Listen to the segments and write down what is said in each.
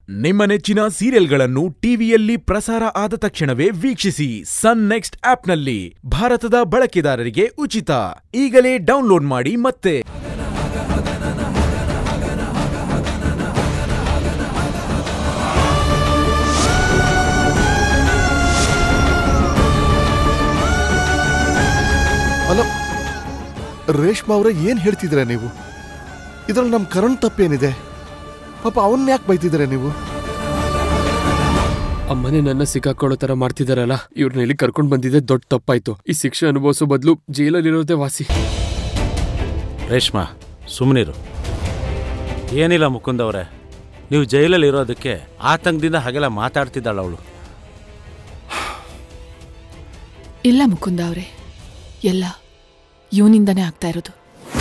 ನಿಮ್ಮ ನೆಚ್ಚಿನ ಸೀರಿಯಲ್ಗಳನ್ನು ಟಿವಿಯಲ್ಲಿ ಪ್ರಸಾರ ಆದ ತಕ್ಷಣವೇ ವೀಕ್ಷಿಸಿ ಸನ್ ನೆಕ್ಸ್ಟ್ ಆಪ್ನಲ್ಲಿ. ಭಾರತದ ಬಳಕೆದಾರರಿಗೆ ಉಚಿತ. ಈಗಲೇ ಡೌನ್ಲೋಡ್ ಮಾಡಿ ಮತ್ತೆ. ಅಲ್ಲ ರೇಷ್ಮಾ ಅವರೇ, ಏನ್ ಹೇಳ್ತಿದ್ದೀರಾ ನೀವು? ಇದ್ರಲ್ಲಿ ನಮ್ ಕರಣ್ ತಪ್ಪೇನಿದೆ? ಪಾಪ ಅವನ್ನ ಯಾಕೆ ಬೈತಿದ್ದೀರಾ ನೀವು? ಅಮ್ಮನೇ ನನ್ನ ಸಿಕ್ಕಾಕೊಳ್ಳೋ ತರ ಮಾಡ್ತಿದಾರಲ್ಲ, ಇವ್ರನ್ನ ಇಲ್ಲಿ ಕರ್ಕೊಂಡು ಬಂದಿದ್ದೆ ದೊಡ್ಡ ತಪ್ಪಾಯ್ತು. ಈ ಶಿಕ್ಷೆ ಅನುಭವಿಸೋ ಬದಲು ಜೈಲಲ್ಲಿರೋದೇ ವಾಸಿ. ರೇಷ್ಮಾ, ಸುಮ್ಮನಿರು. ಏನಿಲ್ಲ ಮುಕುಂದ್ ಅವರೇ, ನೀವು ಜೈಲಲ್ಲಿ ಇರೋದಕ್ಕೆ ಆತಂಕದಿಂದ ಹಾಗೆಲ್ಲ ಮಾತಾಡ್ತಿದ್ದಾಳ ಅವಳು. ಇಲ್ಲ ಮುಕುಂದ ಅವರೇ, ಎಲ್ಲ ಇವನಿಂದನೇ ಆಗ್ತಾ ಇರೋದು.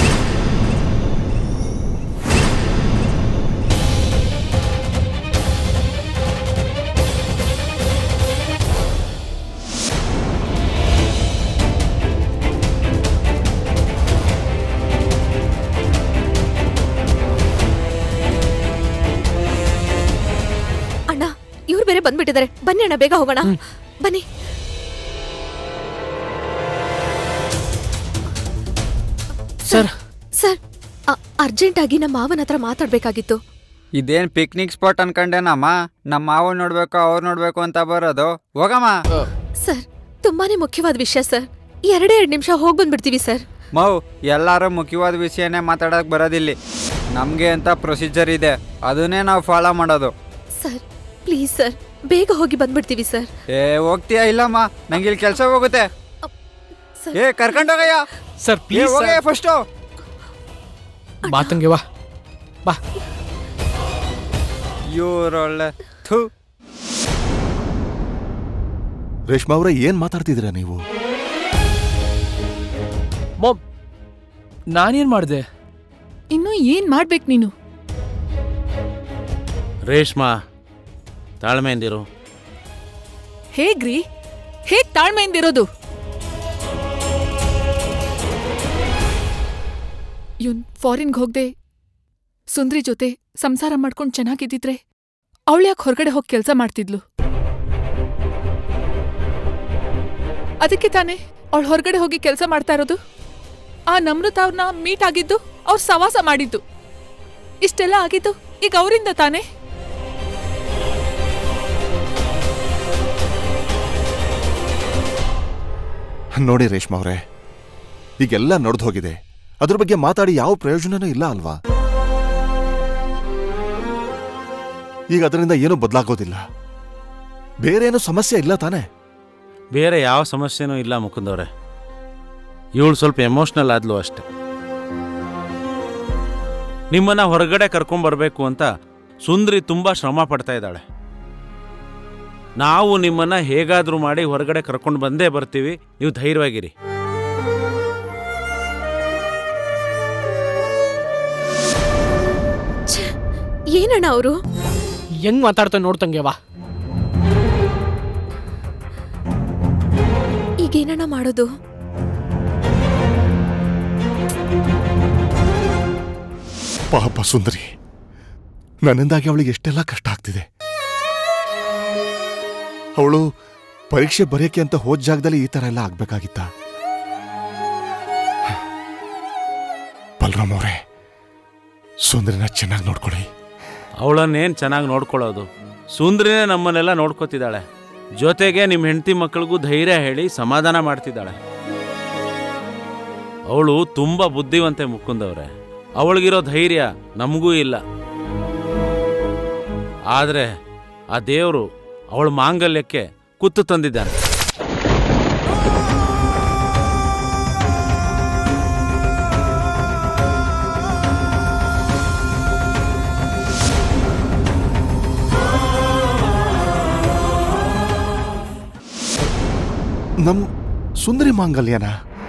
ಅಣ್ಣ, ಇವ್ರು ಬೇರೆ ಬಂದ್ಬಿಟ್ಟಿದ್ದಾರೆ. ಬನ್ನಿ ಅಣ್ಣ, ಬೇಗ ಹೋಗೋಣ. ಬನ್ನಿ. ಸರ್ ಸರ್, ಅರ್ಜೆಂಟ್ ಆಗಿ ನಮ್ಮ ಮಾವನ ಹತ್ರ ಮಾತಾಡ್ಬೇಕಾಗಿತ್ತು. ಇದೇನ್ ಪಿಕ್ನಿಕ್ ಸ್ಪಾಟ್ ಅನ್ಕೊಂಡೇನಮ್ಮ? ನಮ್ಮ ಮಾವ ನೋಡ್ಬೇಕು ಅವ್ರು ನೋಡ್ಬೇಕು ಅಂತ ಬರೋದು. ಹೋಗಮ್ಮ. ಸರ್, ತುಂಬಾನೇ ಮುಖ್ಯವಾದ ವಿಷಯ ಸರ್. 2 ನಿಮಿಷ ಹೋಗಿ ಬಂದ್ಬಿಡ್ತೀವಿ ಸರ್. ಮೌ, ಎಲ್ಲಾರು ಮುಖ್ಯವಾದ ವಿಷಯನೇ ಮಾತಾಡಕ್ ಬರೋದಿಲ್ಲಿ. ನಮ್ಗೆ ಅಂತ ಪ್ರೊಸೀಜರ್ ಇದೆ, ಅದನ್ನೇ ನಾವು ಫಾಲೋ ಮಾಡೋದು. ಸರ್ ಪ್ಲೀಸ್ ಸರ್, ಬೇಗ ಹೋಗಿ ಬಂದ್ಬಿಡ್ತೀವಿ ಸರ್. ಹೋಗ್ತೀಯಾ? ಇಲ್ಲಮ್ಮ, ನಂಗೆ ಇಲ್ಲಿ ಕೆಲಸ ಹೋಗುತ್ತೆ. ಕರ್ಕೊಂಡೋಗಯ್ಯ ಸರ್, ಪ್ಲೀಸ್ ಫಸ್ಟ್ ಮಾತಂಗೆ ವಾ ಬಾ. ಇವ್ರೊಳ್ಳೆ ರೇಷ್ಮಾ ಅವರೇ, ಏನ್ ಮಾತಾಡ್ತಿದ್ದೀರಾ ನೀವು? ಮಾಮ್, ನಾನೇನ್ ಮಾಡ್ದೆ? ಇನ್ನು ಏನ್ ಮಾಡ್ಬೇಕು ನೀನು? ರೇಷ್ಮಾ, ತಾಳ್ಮೆಯಿಂದಿರು. ಹೇಗ್ರಿ? ಹೇಗ್ ತಾಳ್ಮೆಯಿಂದಿರೋದು? ಇವನ್ ಫಾರಿನ್ಗೆ ಹೋಗ್ದೆ ಸುಂದ್ರಿ ಜೊತೆ ಸಂಸಾರ ಮಾಡ್ಕೊಂಡು ಚೆನ್ನಾಗಿದ್ದಿದ್ರೆ ಅವಳು ಯಾಕೆ ಹೊರಗಡೆ ಹೋಗಿ ಕೆಲಸ ಮಾಡ್ತಿದ್ಲು? ಅದಕ್ಕೆ ತಾನೇ ಅವಳು ಹೊರಗಡೆ ಹೋಗಿ ಕೆಲಸ ಮಾಡ್ತಾ ಇರೋದು. ಆ ನಮ್ರತ ಅವ್ರನ್ನ ಮೀಟ್ ಆಗಿದ್ದು, ಅವ್ರ ಸವಾಸ ಮಾಡಿದ್ದು, ಇಷ್ಟೆಲ್ಲ ಆಗಿದ್ದು ಈಗ ಅವರಿಂದ ತಾನೇ. ನೋಡಿ ರೇಷ್ಮಾ ಅವರೇ, ಈಗೆಲ್ಲ ನಡೆದು ಹೋಗಿದೆ. ಅದ್ರ ಬಗ್ಗೆ ಮಾತಾಡಿ ಯಾವ ಪ್ರಯೋಜನನೂ ಇಲ್ಲ ಅಲ್ವಾ? ಈಗ ಅದರಿಂದ ಏನೂ ಬದಲಾಗೋದಿಲ್ಲ. ಬೇರೇನೂ ಸಮಸ್ಯೆ ಇಲ್ಲ ತಾನೇ? ಬೇರೆ ಯಾವ ಸಮಸ್ಯೆನೂ ಇಲ್ಲ ಮುಕುಂದ್ ಅವರೇ. ಇವಳು ಸ್ವಲ್ಪ ಎಮೋಷ್ನಲ್ ಆದ್ಲು ಅಷ್ಟೆ. ನಿಮ್ಮನ್ನ ಹೊರಗಡೆ ಕರ್ಕೊಂಡ್ಬರ್ಬೇಕು ಅಂತ ಸುಂದ್ರಿ ತುಂಬಾ ಶ್ರಮ ಪಡ್ತಾ ಇದ್ದಾಳೆ. ನಾವು ನಿಮ್ಮನ್ನ ಹೇಗಾದ್ರೂ ಮಾಡಿ ಹೊರಗಡೆ ಕರ್ಕೊಂಡು ಬಂದೇ ಬರ್ತೀವಿ, ನೀವು ಧೈರ್ಯವಾಗಿರಿ. ಏನಣ್ಣ ಅವರು ಹೆಂಗ್ ಮಾತಾಡ್ತಾ ನೋಡ್ತಂಗೆ ವಾ. ಈಗೇನಣ್ಣ ಮಾಡೋದು? ಪಾಪ ಸುಂದರಿ, ನನ್ನಿಂದಾಗಿ ಅವಳಿಗೆ ಎಷ್ಟೆಲ್ಲ ಕಷ್ಟ ಆಗ್ತಿದೆ. ಅವಳು ಪರೀಕ್ಷೆ ಬರೆಯಕ್ಕೆ ಅಂತ ಹೋದ ಜಾಗದಲ್ಲಿ ಈ ತರ ಎಲ್ಲ ಆಗ್ಬೇಕಾಗಿತ್ತ? ಬಲರಾಮ್ ಅವರೇ, ಸುಂದರಿನ ಚೆನ್ನಾಗಿ ನೋಡ್ಕೊಳ್ಳಿ. ಅವಳನ್ನೇನು ಚೆನ್ನಾಗಿ ನೋಡ್ಕೊಳ್ಳೋದು? ಸುಂದ್ರಿನೇ ನಮ್ಮನ್ನೆಲ್ಲ ನೋಡ್ಕೋತಿದ್ದಾಳೆ. ಜೊತೆಗೆ ನಿಮ್ಮ ಹೆಂಡತಿ ಮಕ್ಕಳಿಗೂ ಧೈರ್ಯ ಹೇಳಿ ಸಮಾಧಾನ ಮಾಡ್ತಿದ್ದಾಳೆ. ಅವಳು ತುಂಬ ಬುದ್ಧಿವಂತೆ ಮುಕುಂದ್ ಅವರೇ. ಅವಳಿಗಿರೋ ಧೈರ್ಯ ನಮಗೂ ಇಲ್ಲ. ಆದರೆ ಆ ದೇವರು ಅವಳ ಮಾಂಗಲ್ಯಕ್ಕೆ ಕುತ್ತು ತಂದಿದ್ದಾನೆ. ನಮ್ ಸುಂದರಿ ಮಾಂಗಲ್ಯನ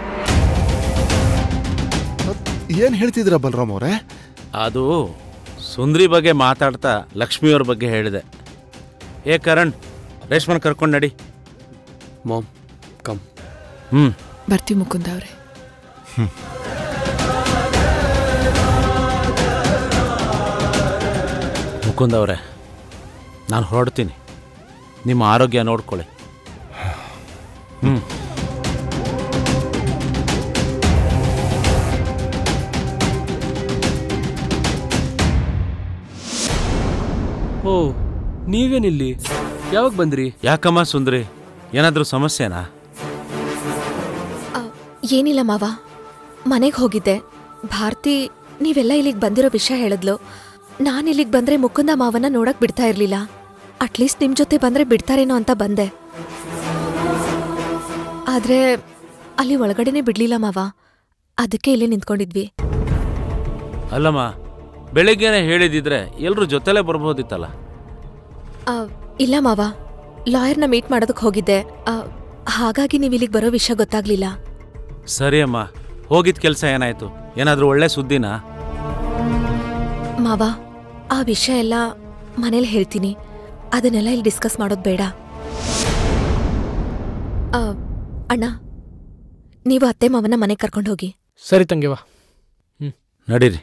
ಏನ್ ಹೇಳ್ತಿದ್ದೀರಾ ಬಲರಾಮ್ ಅವರೇ? ಅದು ಸುಂದ್ರಿ ಬಗ್ಗೆ ಮಾತಾಡ್ತಾ ಲಕ್ಷ್ಮಿಯವ್ರ ಬಗ್ಗೆ ಹೇಳಿದೆ. ಕರಣ್, ರೇಷ್ಮನ್ ಕರ್ಕೊಂಡು ನಡಿ. Ma'am, come. ಬರ್ತೀವಿ ಮುಕುಂದ ಅವರೇ. ಮುಕುಂದ್ ಅವರೇ, ನಾನು ಹೊರಡ್ತೀನಿ. ನಿಮ್ಮ ಆರೋಗ್ಯ ನೋಡ್ಕೊಳ್ಳಿ. ಓ, ನೀವೇನಿಲ್ಲಿ? ಯಾವಾಗ ಬಂದ್ರಿ? ಯಾಕಮ್ಮ ಸುಂದ್ರಿ, ಏನಾದರೂ ಸಮಸ್ಯೆನಾ? ಏನಿಲ್ಲ ಮಾವ, ಮನೆಗೆ ಹೋಗಿದ್ದೆ. ಭಾರತಿ ನೀವೆಲ್ಲ ಇಲ್ಲಿಗೆ ಬಂದಿರೋ ವಿಷಯ ಹೇಳಿದ್ಲು. ನಾನು ಇಲ್ಲಿಗೆ ಬಂದ್ರೆ ಮುಕುಂದ ಮಾವನ ನೋಡಕ್ ಬಿಡ್ತಾ ಇರ್ಲಿಲ್ಲ. ಅಟ್ಲೀಸ್ಟ್ ನಿಮ್ ಜೊತೆ ಬಂದ್ರೆ ಬಿಡ್ತಾರೇನೋ ಅಂತ ಬಂದೆ. ಆದ್ರೆ ಅಲ್ಲಿ ಒಳಗಡೆನೆ ಬಿಡ್ಲಿಲ್ಲ ಮಾವ. ಅದಕ್ಕೆ ಇಲ್ಲಿ ನಿಂತ್ಕೊಂಡಿದ್ವಿ. ಅಲ್ಲಮ್ಮ, ಬೆಳಿಗ್ಗೆನೆ ಹೇಳಿದಿದ್ರೆ ಎಲ್ಲರೂ ಜೊತೆಲೇ ಬರ್ಬೋದಿತ್ತಲ್ಲ. ಇಲ್ಲ ಮಾವ, ಲಾಯರ್ನ ಮೀಟ್ ಮಾಡೋದಕ್ಕೆ ಹೋಗಿದ್ದೆ. ಹಾಗಾಗಿ ನೀವು ಇಲ್ಲಿಗೆ ಬರೋ ವಿಷಯ ಗೊತ್ತಾಗ್ಲಿಲ್ಲ. ಸರಿ ಅಮ್ಮ, ಹೋಗಿದ್ ಕೆಲಸ ಏನಾಯ್ತು? ಏನಾದರೂ ಒಳ್ಳೆ ಸುದ್ದಿನಾ? ಮಾವ, ಆ ವಿಷಯ ಎಲ್ಲ ಮನೇಲಿ ಹೇಳ್ತೀನಿ. ಅದನ್ನೆಲ್ಲ ಇಲ್ಲಿ ಡಿಸ್ಕಸ್ ಮಾಡೋದು ಬೇಡ. ಅಣ್ಣ, ನೀವು ಅತ್ತೆ ಮಾವನ ಮನೆಗೆ ಕರ್ಕೊಂಡು ಹೋಗಿ. ಸರಿ ತಂಗಿವಾ. ನಡೀರಿ.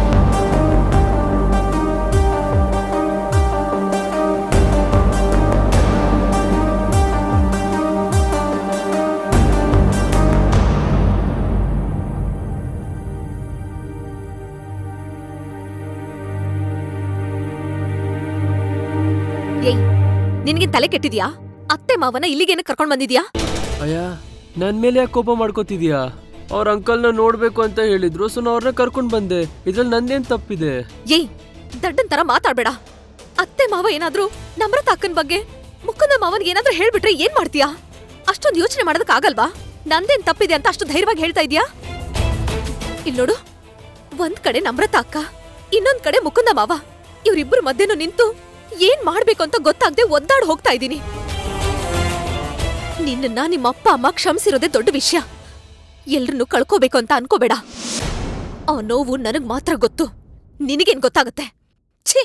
ಏಯ್, ನಿನಗೆ ತಲೆ ಕೆಟ್ಟಿದ್ಯಾ? ಅತ್ತೆ ಮಾವನ ಇಲ್ಲಿಗೇನೆ ಕರ್ಕೊಂಡ್ ಬಂದಿದ್ಯಾ? ಅಯ್ಯ, ನನ್ ಮೇಲೆ ಯಾಕೆ ಕೋಪ ಮಾಡ್ಕೋತಿದ್ಯಾ? ಅವ್ರ ಅಂಕಲ್ನ ನೋಡ್ಬೇಕು ಅಂತ ಹೇಳಿದ್ರು, ಸೊ ಅವ್ರನ್ನ ಕರ್ಕೊಂಡ್ ಬಂದೆ. ಇದ್ರಲ್ಲಿ ನಂದೇನ್ ತಪ್ಪಿದೆ? ಏಯ್, ದಡ್ಡನ್ ತರ ಮಾತಾಡ್ಬೇಡ. ಅತ್ತೆ ಮಾವ ಏನಾದ್ರೂ ನಮ್ರತ ಅಕ್ಕನ್ ಬಗ್ಗೆ ಮುಕುಂದ ಮಾವನ್ ಏನಾದ್ರೂ ಹೇಳ್ಬಿಟ್ರೆ ಏನ್ ಮಾಡ್ತೀಯಾ? ಅಷ್ಟೊಂದು ಯೋಚನೆ ಮಾಡೋದಕ್ ಆಗಲ್ವಾ? ನಂದೇನ್ ತಪ್ಪಿದೆ ಅಂತ ಅಷ್ಟು ಧೈರ್ಯವಾಗಿ ಹೇಳ್ತಾ ಇದ್ಯಾ? ಇಲ್ ನೋಡು, ಒಂದ್ ಕಡೆ ನಮ್ರತ ಅಕ್ಕ, ಇನ್ನೊಂದ್ ಕಡೆ ಮುಕುಂದ ಮಾವ. ಇವ್ರಿಬ್ರು ಮಧ್ಯನೂ ನಿಂತು ಏನ್ ಮಾಡ್ಬೇಕು ಅಂತ ಗೊತ್ತಾಗದೆ ಒದ್ದಾಡ್ ಹೋಗ್ತಾ ಇದ್ದೀನಿ. ನಿನ್ನ ನಿಮ್ಮ ಅಪ್ಪ ಅಮ್ಮ ಕ್ಷಮಿಸಿರೋದೇ ದೊಡ್ಡ ವಿಷಯ. ಎಲ್ರನ್ನೂ ಕಳ್ಕೋಬೇಕು ಅಂತ ಅನ್ಕೋಬೇಡ. ಆ ನೋವು ನನಗ್ ಮಾತ್ರ ಗೊತ್ತು, ನಿನಗೇನ್ ಗೊತ್ತಾಗತ್ತೆ? ಛೀ!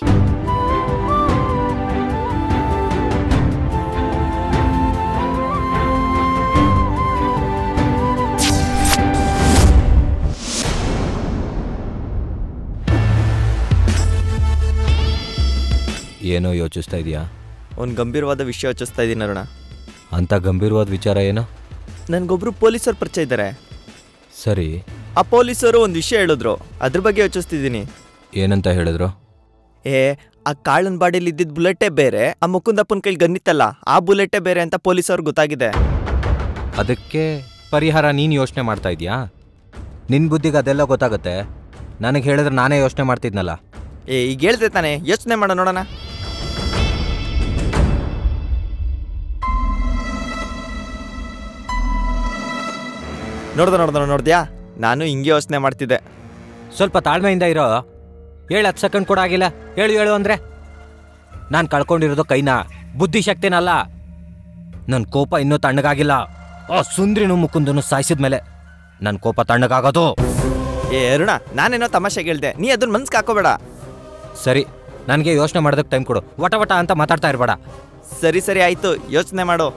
ಏನೋ ಯೋಚಿಸ್ತಾ ಇದೆಯಾ? ಒಂದು ಗಂಭೀರವಾದ ವಿಷಯ ಯೋಚಿಸ್ತಾ ಇದ್ದೀನಿ ಅರುಣ. ಅಂಥ ಗಂಭೀರವಾದ ವಿಚಾರ ಏನೋ? ನನಗೊಬ್ರು ಪೊಲೀಸರು ಪರಿಚಯ ಇದ್ದಾರೆ. ಸರಿ, ಆ ಪೊಲೀಸರು ಒಂದು ವಿಷಯ ಹೇಳಿದ್ರು, ಅದ್ರ ಬಗ್ಗೆ ಯೋಚಿಸ್ತಿದ್ದೀನಿ. ಏನಂತ ಹೇಳಿದ್ರು? ಆ ಕಾಳನ್ ಬಾಡಿಯಲ್ಲಿ ಇದ್ದಿದ್ದ ಬುಲೆಟೇ ಬೇರೆ, ಆ ಮುಕುಂದಪ್ಪನ ಕೈಲಿ ಗನ್ನಿತ್ತಲ್ಲ ಆ ಬುಲೆಟೇ ಬೇರೆ ಅಂತ ಪೊಲೀಸವ್ರಿಗೆ ಗೊತ್ತಾಗಿದೆ. ಅದಕ್ಕೆ ಪರಿಹಾರ ನೀನು ಯೋಚನೆ ಮಾಡ್ತಾ ಇದೆಯಾ? ನಿನ್ನ ಬುದ್ಧಿಗೆ ಅದೆಲ್ಲ ಗೊತ್ತಾಗುತ್ತೆ. ನನಗೆ ಹೇಳಿದ್ರೆ ನಾನೇ ಯೋಚನೆ ಮಾಡ್ತಿದ್ನಲ್ಲ. ಈಗ ಹೇಳ್ದೆ ತಾನೆ, ಯೋಚನೆ ಮಾಡೋ ನೋಡೋಣ. ನೋಡ್ದ್ಯಾ? ನಾನು ಹಿಂಗೆ ಯೋಚನೆ ಮಾಡ್ತಿದ್ದೆ. ಸ್ವಲ್ಪ ತಾಳ್ಮೆಯಿಂದ ಇರೋ. 7-10 ಸೆಕೆಂಡ್ ಕೂಡ ಆಗಿಲ್ಲ. ಹೇಳು ಅಂದರೆ ನಾನು ಕಳ್ಕೊಂಡಿರೋದು ಕೈನ, ಬುದ್ಧಿಶಕ್ತಿನಲ್ಲ. ನನ್ನ ಕೋಪ ಇನ್ನೂ ತಣ್ಣಗಾಗಿಲ್ಲ. ಆ ಸುಂದ್ರಿನೂ ಮುಕುಂದನು ಸಾಯಿಸಿದ್ಮೇಲೆ ನನ್ನ ಕೋಪ ತಣ್ಣಗಾಗೋದು. ಅರುಣ, ನಾನೇನೋ ತಮಾಷೆಗೆ ಹೇಳ್ದೆ, ನೀ ಅದನ್ನ ಮನ್ಸ್ಗೆ ಹಾಕೋಬೇಡ. ಸರಿ, ನನಗೆ ಯೋಚನೆ ಮಾಡೋದಕ್ಕೆ ಟೈಮ್ ಕೊಡು. ವಟ ಅಂತ ಮಾತಾಡ್ತಾ ಇರಬೇಡ. ಸರಿ ಆಯ್ತು, ಯೋಚನೆ ಮಾಡು.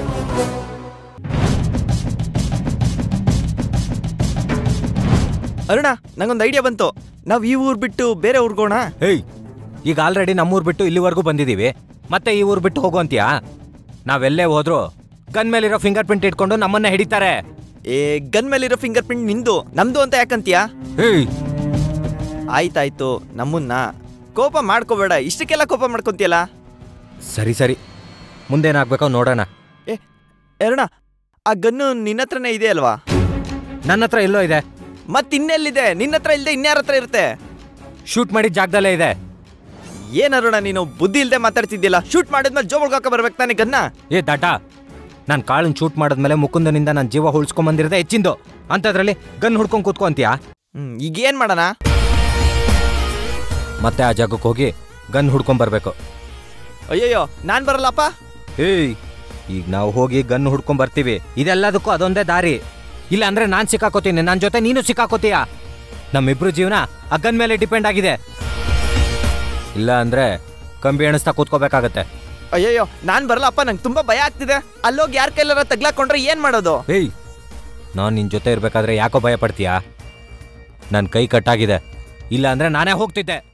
ಅರುಣ, ನಂಗೊಂದು ಐಡಿಯಾ ಬಂತು. ನಾವು ಈ ಊರು ಬಿಟ್ಟು ಬೇರೆ ಊರ್ಗೋಣ. ಹೇಯ್, ಈಗ ಆಲ್ರೆಡಿ ನಮ್ಮೂರು ಬಿಟ್ಟು ಇಲ್ಲಿವರೆಗೂ ಬಂದಿದ್ದೀವಿ, ಮತ್ತೆ ಈ ಊರು ಬಿಟ್ಟು ಹೋಗು ಅಂತೀಯಾ? ನಾವೆಲ್ಲೇ ಹೋದ್ರು ಗನ್ ಮೇಲಿರೋ ಫಿಂಗರ್ ಪ್ರಿಂಟ್ ಇಟ್ಕೊಂಡು ನಮ್ಮನ್ನ ಹಿಡಿತಾರೆ. ಗನ್ ಮೇಲಿರೋ ಫಿಂಗರ್ ಪ್ರಿಂಟ್ ನಿಂದು, ನಮ್ದು ಅಂತ ಯಾಕಂತೀಯಾ? ಹೇಯ್, ಆಯ್ತಾಯ್ತು, ನಮ್ಮನ್ನ ಕೋಪ ಮಾಡ್ಕೋಬೇಡ. ಇಷ್ಟಕ್ಕೆಲ್ಲ ಕೋಪ ಮಾಡ್ಕೊಂತೀಯಲ್ಲ. ಸರಿ, ಮುಂದೇನಾಗ್ಬೇಕೋ ನೋಡೋಣ. ಅರುಣ, ಆ ಗನ್ನು ನಿನ್ನ ಹತ್ರನೇ ಇದೆ ಅಲ್ವಾ? ನನ್ನ ಹತ್ರ ಎಲ್ಲೋ ಇದೆ. ಮತ್ತಿನ್ನೆಲ್ಲಿದೆ? ನಿನ್ನ ಹತ್ರ ಇಲ್ಲದೆ ಇನ್ಯಾರ ಹತ್ರ ಇರುತ್ತೆ? ಶೂಟ್ ಮಾಡಿದ ಜಾಗದಲ್ಲೇ ಇದೆ. ಏನರುಣ, ನೀನು ಬುದ್ಧಿ ಇಲ್ಲದೆ ಮಾತಾಡ್ತಿದ್ಯಲ್ಲ. ಶೂಟ್ ಮಾಡಿದ್ಮೇಲೆ ಜೋಬಳ್ಗಾಕ ಬರ್ಬೇಕು ತಾನೆ ಗನ್ನ. ದಡ್ಡ, ನಾನು ಕಾಳನ್ ಶೂಟ್ ಮಾಡಿದ್ಮೇಲೆ ಮುಕುಂದನಿಂದ ನನ್ನ ಜೀವ ಉಳಿಸ್ಕೊಂಬಂದಿರದೆ ಹೆಚ್ಚಿಂದು ಅಂಥದ್ರಲ್ಲಿ ಗನ್ ಹುಡ್ಕೊಂಡು ಕೂತ್ಕೊ ಅಂತೀಯಾ? ಈಗ ಏನ್ ಮಾಡೋಣ? ಮತ್ತೆ ಆ ಜಾಗಕ್ಕೆ ಹೋಗಿ ಗನ್ ಹುಡ್ಕೊಂಬರ್ಬೇಕು. ಅಯ್ಯಯ್ಯೋ, ನಾನ್ ಬರಲ್ಲಪ್ಪ. ಈಗ ನಾವು ಹೋಗಿ ಗನ್ ಹುಡ್ಕೊಂಬರ್ತೀವಿ. ಇದೆಲ್ಲದಕ್ಕೂ ಅದೊಂದೇ ದಾರಿ. ಇಲ್ಲ ಅಂದ್ರೆ ನಾನು ಸಿಕ್ಕಾಕೋತೀನಿ, ನನ್ನ ಜೊತೆ ನೀನು ಸಿಕ್ಕಾಕೋತೀಯ. ನಮ್ಮಿಬ್ರು ಜೀವನ ಆ ಗನ್ ಮೇಲೆ ಡಿಪೆಂಡ್ ಆಗಿದೆ. ಇಲ್ಲ ಅಂದ್ರೆ ಕಂಬಿ ಎಣಿಸ್ತಾ ಕೂತ್ಕೋಬೇಕಾಗತ್ತೆ. ಅಯ್ಯಯ್ಯೋ, ನಾನ್ ಬರಲ್ಲಪ್ಪ. ನಂಗೆ ತುಂಬಾ ಭಯ ಆಗ್ತಿದೆ. ಅಲ್ಲೋಗಿ ಯಾರ ಕೈಲಾರ ತಗ್ಲಾಕೊಂಡ್ರೆ ಏನ್ ಮಾಡೋದು? ನಾನು ನಿನ್ ಜೊತೆ ಇರ್ಬೇಕಾದ್ರೆ ಯಾಕೋ ಭಯ ಪಡ್ತೀಯಾ? ನನ್ನ ಕೈ ಕಟ್ಟಾಗಿದೆ. ಇಲ್ಲ ಅಂದ್ರೆ ನಾನೇ ಹೋಗ್ತಿದ್ದೆ.